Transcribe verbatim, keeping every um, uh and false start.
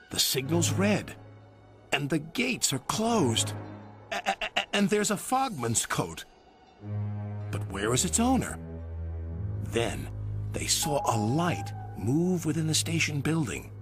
The signal's red, and the gates are closed, a a and there's a fogman's coat. But where is its owner? Then they saw a light move within the station building.